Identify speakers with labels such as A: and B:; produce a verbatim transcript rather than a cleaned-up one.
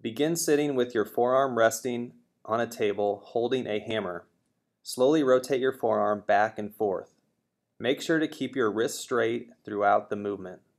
A: Begin sitting with your forearm resting on a table holding a hammer. Slowly rotate your forearm back and forth. Make sure to keep your wrist straight throughout the movement.